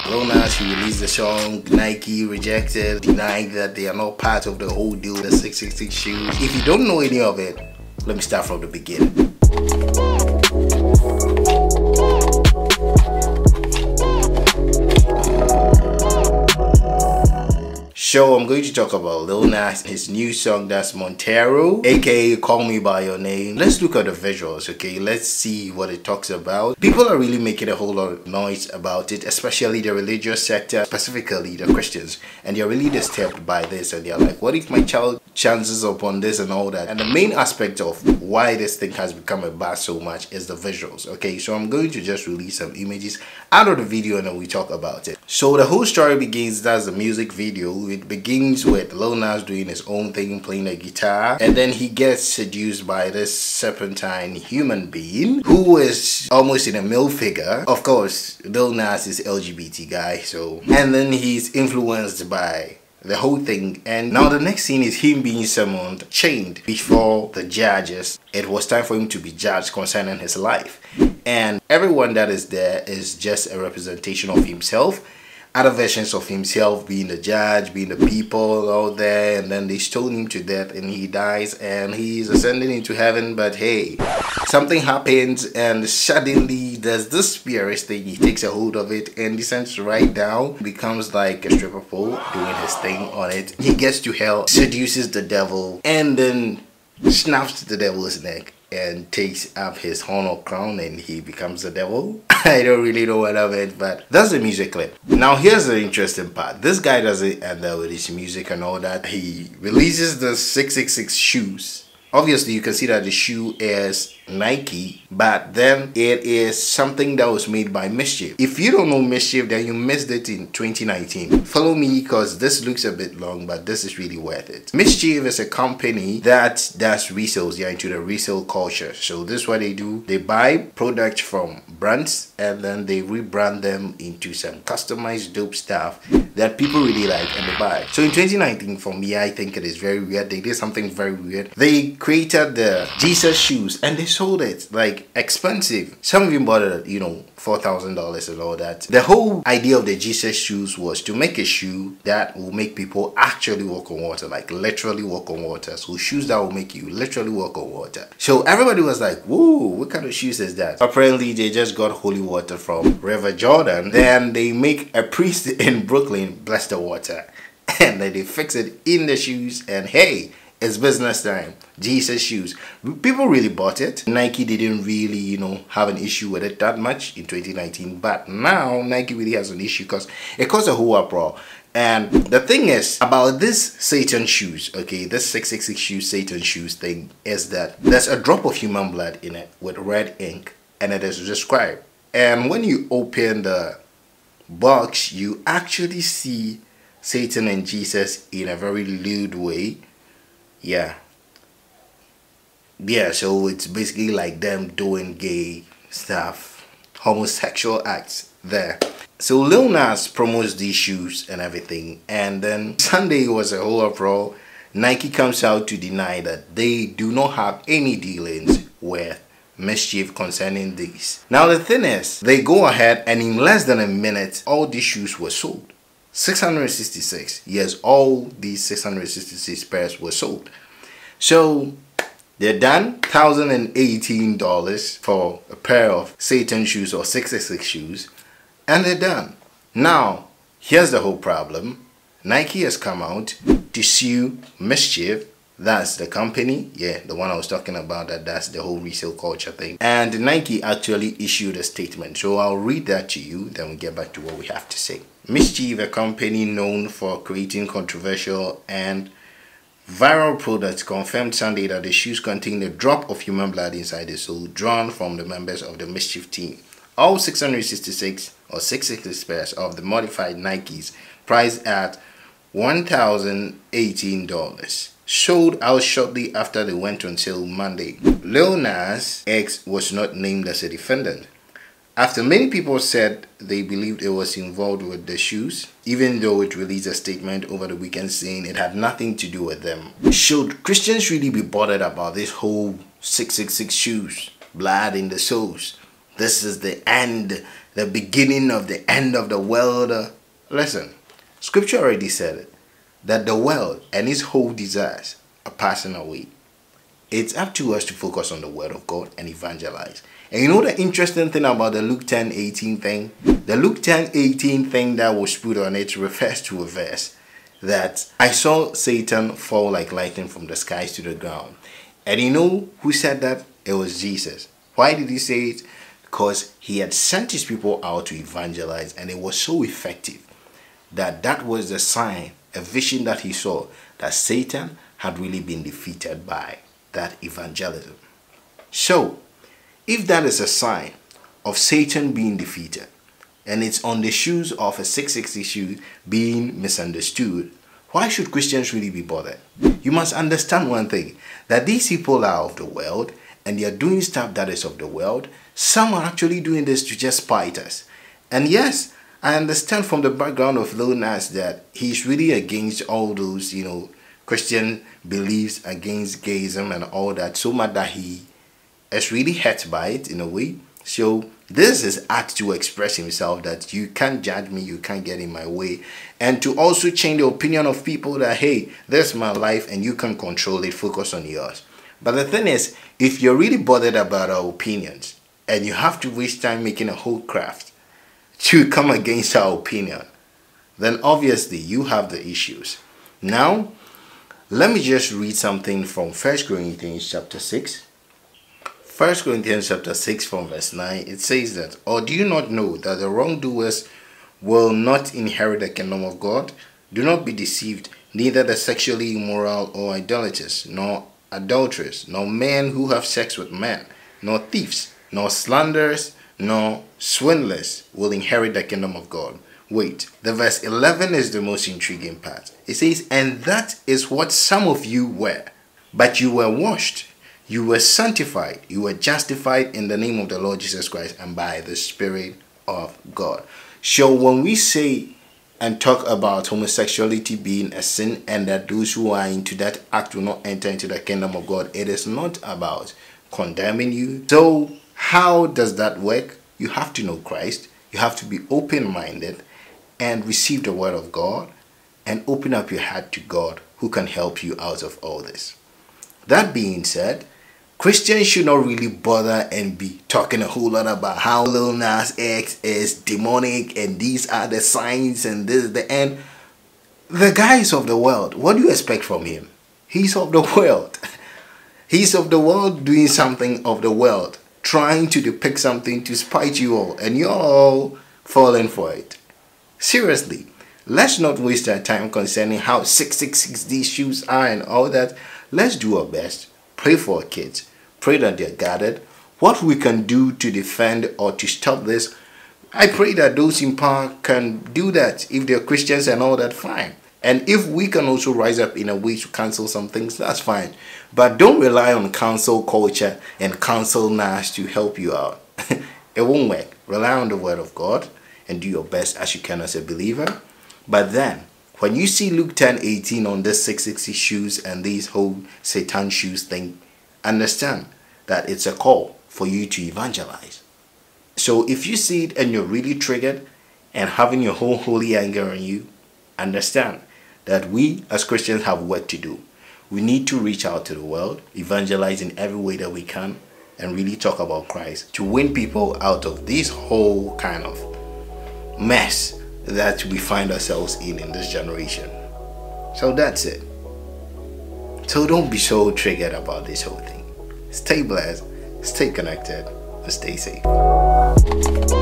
Lil Nas, he released the song, Nike rejected, denied that they are not part of the whole deal, the 666 shoes. If you don't know any of it, let me start from the beginning. So I'm going to talk about Lil Nas, his new song, that's Montero, aka Call Me By Your Name. Let's look at the visuals, okay? Let's see what it talks about. People are really making a whole lot of noise about it, especially the religious sector, specifically the Christians. And they're really disturbed by this, and they're like, what if my child chances upon this and all that? And the main aspect of why this thing has become a buzz so much is the visuals, okay? So I'm going to just release some images out of the video and then we talk about it. So the whole story begins, that's the music video. It begins with Lil Nas doing his own thing, playing a guitar, and then he gets seduced by this serpentine human being who is almost in a male figure. Of course, Lil Nas is LGBT guy, so, and then he's influenced by the whole thing. And now the next scene is him being summoned, chained before the judges. It was time for him to be judged concerning his life, and everyone that is there is just a representation of himself. Other versions of himself, being the judge, being the people out there, and then they stone him to death and he dies and he's ascending into heaven. But hey, something happens and suddenly there's this spirit thing. He takes a hold of it and descends right down, becomes like a stripper pole doing his thing on it. He gets to hell, seduces the devil, and then snaps the devil's neck and takes up his horn or crown and he becomes the devil. I don't really know what of it, but that's the music clip. Now here's the interesting part. This guy doesn't end up with his music and all that. He releases the 666 shoes. Obviously you can see that the shoe is Nike, but then it is something that was made by Mschf. If you don't know Mschf, then you missed it in 2019. Follow me because this looks a bit long, but this is really worth it. Mschf is a company that does resales. They're into the resale culture. So this is what they do. They buy products from brands and then they rebrand them into some customized dope stuff that people really like and they buy. So in 2019, for me, I think it is very weird. They did something very weird. They created the Jesus shoes and they sold it like expensive. Some even bought it at, you know, $4,000 and all that. The whole idea of the Jesus shoes was to make a shoe that will make people actually walk on water, like literally walk on water. So shoes that will make you literally walk on water. So everybody was like, whoa, what kind of shoes is that? Apparently they just got holy water from River Jordan. Then they make a priest in Brooklyn bless the water and then they fix it in the shoes and hey, it's business time. Jesus shoes. People really bought it. Nike didn't really, you know, have an issue with it that much in 2019. But now Nike really has an issue because it caused a whole uproar. And the thing is about this Satan shoes, okay, this 666 shoes, Satan shoes thing is that there's a drop of human blood in it with red ink and it is described. And when you open the box, you actually see Satan and Jesus in a very lewd way. Yeah, so it's basically like them doing gay stuff, homosexual acts there. So Lil Nas promotes these shoes and everything, and then Sunday was a whole uproar. Nike comes out to deny that they do not have any dealings with Mschf concerning these. Now the thing is, they go ahead and in less than a minute all these shoes were sold. 666. Yes, all these 666 pairs were sold. So they're done. $1,018 for a pair of Satan shoes or 666 shoes, and they're done. Now here's the whole problem. Nike has come out to sue Mschf. That's the company, yeah, the one I was talking about, that's the whole resale culture thing. And Nike actually issued a statement. So I'll read that to you, then we'll get back to what we have to say. Mschf, a company known for creating controversial and viral products, confirmed Sunday that the shoes contain a drop of human blood inside the sole drawn from the members of the Mschf team. All 666 or 666 pairs of the modified Nikes, priced at $1,018, sold out shortly after they went on sale Monday. Lil Nas X was not named as a defendant. After many people said they believed it was involved with the shoes, even though it released a statement over the weekend saying it had nothing to do with them. Should Christians really be bothered about this whole 666 shoes, blood in the soles? This is the end the beginning of the end of the world. Listen, scripture already said it, that the world and its whole desires are passing away. It's up to us to focus on the word of God and evangelize. And you know the interesting thing about the Luke 10:18 thing? The Luke 10:18 thing that was put on it refers to a verse that I saw Satan fall like lightning from the skies to the ground. And you know who said that? It was Jesus. Why did he say it? Because he had sent his people out to evangelize, and it was so effective that that was the sign, a vision that he saw, that Satan had really been defeated by that evangelism. So, if that is a sign of Satan being defeated, and it's on the shoes of a 666 shoe being misunderstood, why should Christians really be bothered? You must understand one thing, that these people are of the world, and they are doing stuff that is of the world. Some are actually doing this to just spite us. And yes, I understand from the background of Lil Nas that he's really against all those, Christian beliefs, against gayism and all that, so much that he is really hurt by it in a way. So this is act to express himself that you can't judge me, you can't get in my way, and to also change the opinion of people that, hey, this is my life and you can control it, focus on yours. But the thing is, if you're really bothered about our opinions and you have to waste time making a whole craft to come against our opinion, then obviously you have the issues. Now, let me just read something from 1 Corinthians chapter 6. 1 Corinthians chapter 6 from verse 9. It says that, or do you not know that the wrongdoers will not inherit the kingdom of God? Do not be deceived, neither the sexually immoral or idolaters, nor adulterers, nor men who have sex with men, nor thieves, nor slanderers, nor swindlers will inherit the kingdom of God. Wait, the verse 11 is the most intriguing part. It says, and that is what some of you were, but you were washed, you were sanctified, you were justified in the name of the Lord Jesus Christ and by the Spirit of God. So when we say and talk about homosexuality being a sin and that those who are into that act will not enter into the kingdom of God, it is not about condemning you. So how does that work? You have to know Christ. You have to be open-minded and receive the word of God and open up your heart to God, who can help you out of all this. That being said, Christians should not really bother and be talking a whole lot about how Lil Nas X is demonic and these are the signs and this is the end. The guy is of the world. What do you expect from him? He's of the world. He's of the world doing something of the world, trying to depict something to spite you all, and you're all falling for it. Seriously, let's not waste our time concerning how 666 these shoes are and all that. Let's do our best. Pray for our kids. Pray that they're guarded. What we can do to defend or to stop this, I pray that those in power can do that. If they're Christians and all that, fine. And if we can also rise up in a way to cancel some things, that's fine. But don't rely on cancel culture and cancel Nas to help you out. It won't work. Rely on the word of God and do your best as you can as a believer. But then, when you see Luke 10:18 on this 660 shoes and these whole Satan shoes thing, understand that it's a call for you to evangelize. So if you see it and you're really triggered and having your whole holy anger on you, understand that we as Christians have work to do. We need to reach out to the world, evangelize in every way that we can, and really talk about Christ to win people out of this whole kind of mess that we find ourselves in this generation. So that's it. So don't be so triggered about this whole thing. Stay blessed, stay connected, and stay safe.